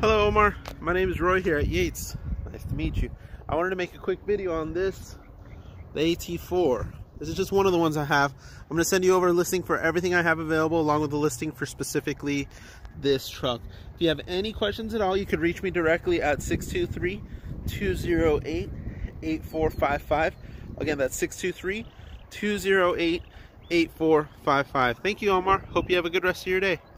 Hello Omar, my name is Roy here at Yates. Nice to meet you. I wanted to make a quick video on this, the At4. This is just one of the ones I have. I'm going to send you over a listing for everything I have available, along with the listing for specifically this truck. If you have any questions at all, you could reach me directly at 623-208-8455. Again, that's 623-208-8455. Thank you, Omar. Hope you have a good rest of your day.